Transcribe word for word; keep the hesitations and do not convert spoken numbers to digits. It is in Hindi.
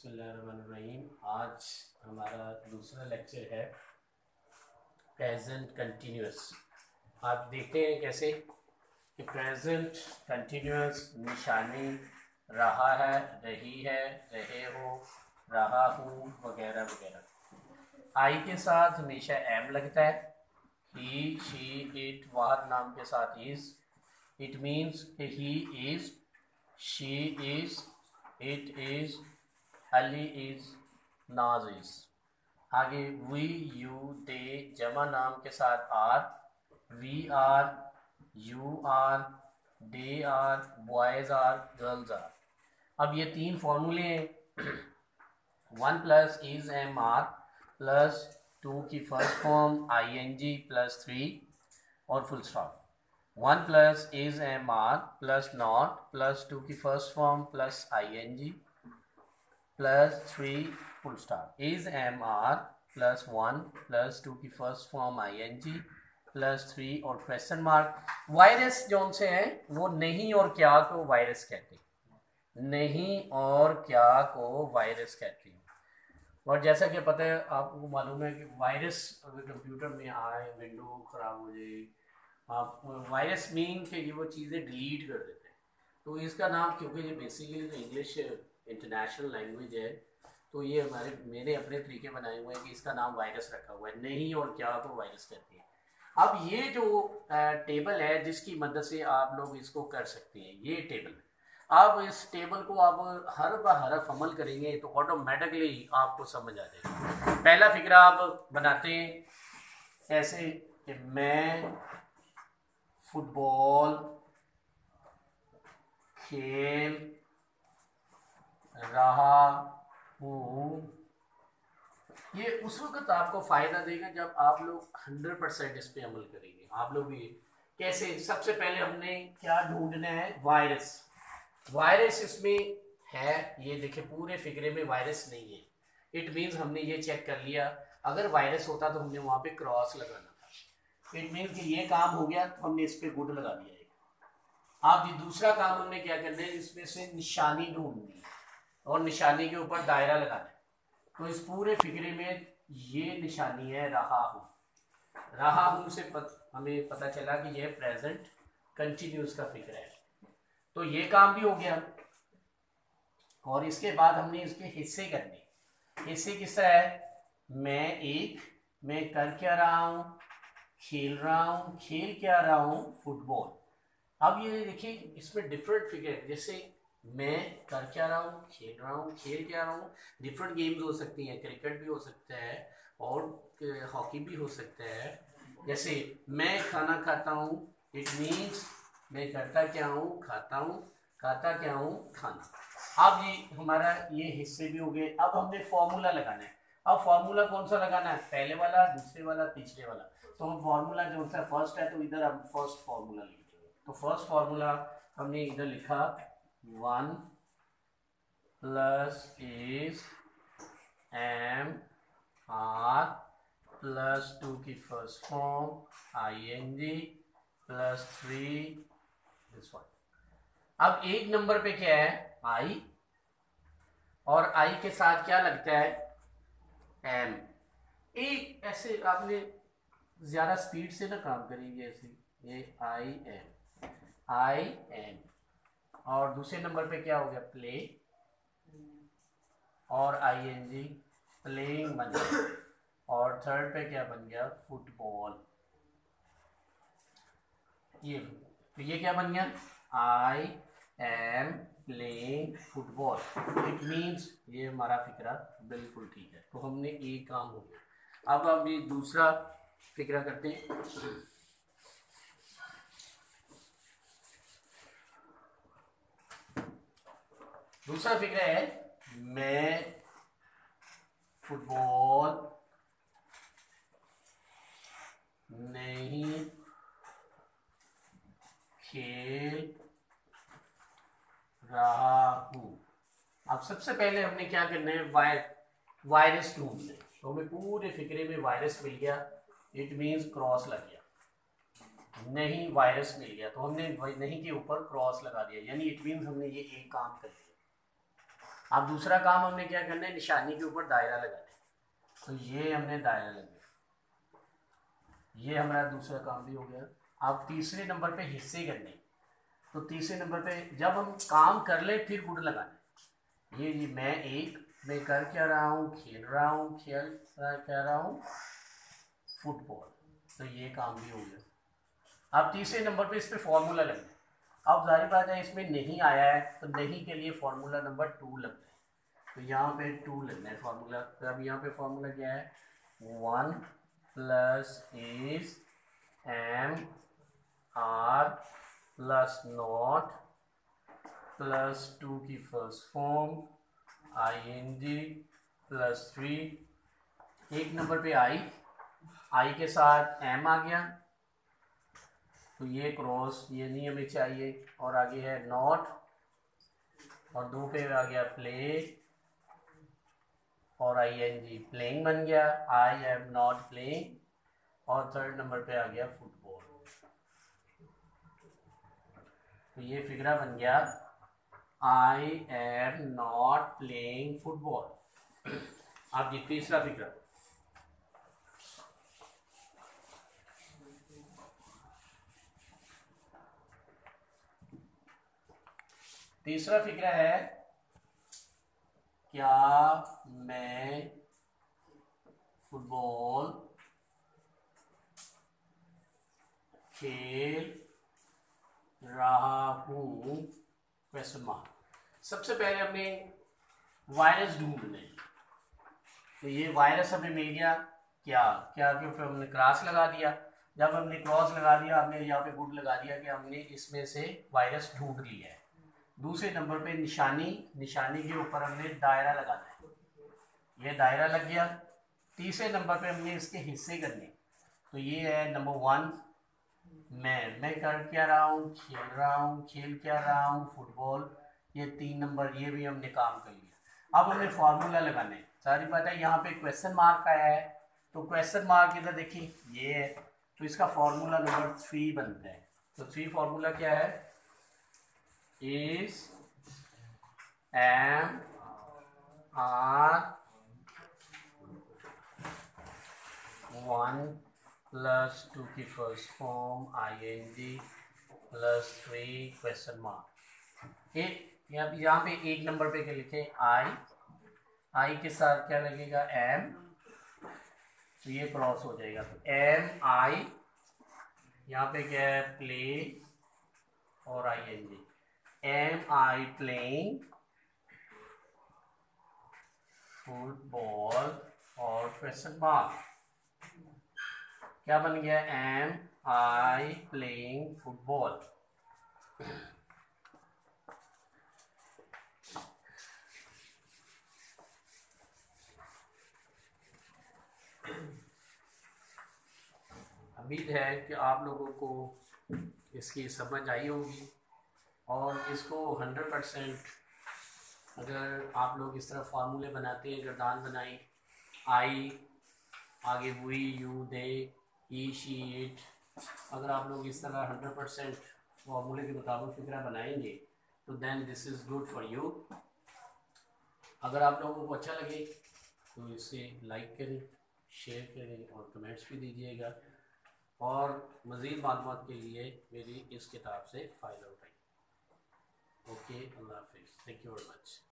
बिस्मिल्लाहिर्रहमानिर्रहीम। आज हमारा दूसरा लेक्चर है प्रेजेंट कंटिन्यूस। आप देखते हैं कैसे कि प्रेजेंट कंटिन्यूस निशानी रहा है, रही है, रहे हो, रहा हूँ वगैरह वगैरह। आई के साथ हमेशा एम लगता है। ही, शी, इट, वाहद नाम के साथ is. It means he is, she is, it is, Ali is, Naz is. आगे वी, यू, दे जमा नाम के साथ are. We are, you are, they are, boys are, girls are. अब ये तीन फॉर्मूले हैं। One plus is am are plus two की first form I N G plus three और full stop. One plus is am are plus not plus two की first form plus I N G plus three full stop. Is am are plus one plus two की first form I N G plus three और क्वेश्चन मार्क। वायरस जो से है वो नहीं और क्या को वायरस कहते हैं। नहीं और क्या को वायरस कहते हैं। और जैसा कि पता है आपको मालूम है कि वायरस अगर कंप्यूटर में आए, विंडो ख़राब हो जाए, आप वायरस मीन कि ये वो चीज़ें डिलीट कर देते हैं। तो इसका नाम, क्योंकि ये बेसिकली तो इंग्लिश इंटरनेशनल लैंग्वेज है, तो ये हमारे मेरे अपने तरीके बनाए हुए हैं कि इसका नाम वायरस रखा हुआ है। नहीं और क्या को वायरस कहते हैं। अब ये जो टेबल है जिसकी मदद से आप लोग इसको कर सकते हैं, ये टेबल। आप इस टेबल को आप हर बार हरफ अमल करेंगे तो ऑटोमेटिकली आपको समझ आ जाएगा। पहला फिक्रा आप बनाते हैं ऐसे कि मैं फुटबॉल खेल रहा हूँ। ये उस वक्त आपको फ़ायदा देगा जब आप लोग हंड्रेड परसेंट इस पे अमल करेंगे। आप लोग ये कैसे, सबसे पहले हमने क्या ढूंढना है, वायरस। वायरस इसमें है, ये देखिए पूरे फिक्रे में वायरस नहीं है। इट मीन्स हमने ये चेक कर लिया। अगर वायरस होता तो हमने वहाँ पे क्रॉस लगाना था। इट मीन्स कि ये काम हो गया तो हमने इस पे गुड लगा दिया है। अब ये दूसरा काम हमने क्या करना है, इसमें से निशानी ढूंढनी है और निशानी के ऊपर दायरा लगाना है। तो इस पूरे फिक्रे में ये निशानी है रहा हूँ। रहा हूँ से पत, हमें पता चला कि यह प्रेजेंट कंटिन्यूस का फिक्र है। तो ये काम भी हो गया। और इसके बाद हमने इसके हिस्से करने। हिस्से किस तरह है, मैं एक, मैं कर क्या रहा हूँ, खेल रहा हूँ, खेल क्या रहा हूँ, फुटबॉल। अब ये देखिए इसमें डिफरेंट फिगर, जैसे मैं कर क्या रहा हूँ, खेल रहा हूँ, खेल क्या रहा हूँ। डिफरेंट गेम्स हो सकती हैं, क्रिकेट भी हो सकता है और हॉकी भी हो सकता है। जैसे मैं खाना खाता हूँ, इट मीन्स मैं करता क्या हूँ, खाता हूँ, खाता क्या हूँ, खाना। अब ये हमारा ये हिस्से भी हो गए। अब हमने फॉर्मूला लगाना है। अब फॉर्मूला कौन सा लगाना है, पहले वाला, दूसरे वाला, तीसरे वाला। तो हम फॉर्मूला जो सा फर्स्ट है तो इधर हम फर्स्ट फॉर्मूला लिखेंगे। तो फर्स्ट फॉर्मूला हमने इधर लिखा one plus is am are plus two की first form I N G plus three this one. अब एक नंबर पे क्या है, आई, और आई के साथ क्या लगता है, एम। एक ऐसे आपने ज्यादा स्पीड से ना काम करेंगे, ऐसे ये आई एम, आई एम। और दूसरे नंबर पे क्या हो गया, प्ले, और आई एन जी, प्लेइंग बन गया। और थर्ड पे क्या बन गया, फुटबॉल। ये तो ये क्या बन गया, I am playing football. It means ये हमारा फिक्रा बिल्कुल ठीक है। तो हमने एक काम हो गया। अब हम ये दूसरा फिक्रा करते हैं। दूसरा फिक्रा है मैं फुटबॉल नहीं खेल रहा हूँ। अब सबसे पहले हमने क्या करना है, वायर वायरस ढूंढना है। तो हमें पूरे फिक्रे में वायरस मिल गया। इट मीन्स क्रॉस लग गया। नहीं वायरस मिल गया तो हमने नहीं के ऊपर क्रॉस लगा दिया, यानी इट मीन्स हमने ये एक काम कर दिया। अब दूसरा काम हमने क्या करना है, निशानी के ऊपर दायरा लगाना है। तो ये हमने दायरा लगाया, ये हमारा दूसरा काम भी हो गया। अब तीसरे नंबर पे हिस्से करने, तो तीसरे नंबर पे जब हम काम कर ले फिर गुड लगाना है। ये ये मैं एक मैं कर क्या रहा हूँ, खेल रहा हूँ, खेल क्या रहा हूँ, फुटबॉल। तो ये काम भी हो गया। अब तीसरे नंबर पे इस पे फॉर्मूला लगना है। अब जाहिर बात है इसमें नहीं आया है, तो नहीं के लिए फॉर्मूला नंबर टू लगना है। तो यहाँ पे टू लगना है फॉर्मूला। तो अब यहाँ पे फॉर्मूला क्या है, one plus is am are plus not plus two की first form I N G plus three. एक नंबर पे आई, आई के साथ एम आ गया, तो ये क्रॉस ये नहीं हमें चाहिए। और आगे है नॉट, और दो पे आ गया प्ले, और आई एन जी प्लेइंग बन गया, आई एम नॉट प्लेइंग। और थर्ड नंबर पे आ गया फुटबॉल। तो ये फिगरा बन गया I am not playing football. अब ये तीसरा फिगरा, तीसरा फिगरा है क्या मैं फुटबॉल खेल रहा हूँ, क्वेश्चन मार्क। सबसे पहले हमने वायरस ढूंढना है। तो ये वायरस हमें मिल गया, क्या क्या के ऊपर हमने क्रॉस लगा दिया। जब हमने क्रॉस लगा दिया, हमने यहाँ पे गुड लगा दिया कि हमने इसमें से वायरस ढूंढ लिया है। दूसरे नंबर पे निशानी, निशानी के ऊपर हमने दायरा लगाना है, ये दायरा लग गया। तीसरे नंबर पे हमने इसके हिस्से करने, तो ये है नंबर वन मैं मैं कर क्या रहा हूँ, खेल रहा हूँ, खेल क्या रहा हूँ, फुटबॉल। ये तीन नंबर ये भी हमने काम कर लिया। अब हमें फार्मूला लगाना है। सारी बात है, यहाँ पे क्वेश्चन मार्क आया है, तो क्वेश्चन मार्क इधर देखिए ये है, तो इसका फार्मूला नंबर थ्री बनता है। तो थ्री फार्मूला क्या है, is am are one plus two की first form I N G plus three question mark. एक यहाँ पे एक नंबर पे क्या लिखे, आई, आई के साथ क्या लगेगा, एम, तो ये क्रॉस हो जाएगा। तो एम आई, यहाँ पे क्या है, प्ले और I N G, am I playing football और क्वेश्चन मार्क। क्या बन गया, एम आई प्लेइंग फुटबॉल। उम्मीद है कि आप लोगों को इसकी समझ आई होगी, और इसको हंड्रेड परसेंट अगर आप लोग इस तरह फार्मूले बनाते हैं, गर्दान बनाई, आई आगे we you they he she it, अगर आप लोग इस तरह हंड्रेड परसेंट फार्मूले के मुताबिक फिक्रा बनाएंगे, तो then this is good for you. अगर आप लोगों को अच्छा लगे तो इसे लाइक करें, शेयर करें और कमेंट्स भी दीजिएगा, और मज़ीद मालूमात के लिए मेरी इस किताब से फ़ायदा उठाइए। ओके, अल्लाह हाफ़िज़, थैंक यू वेरी मच।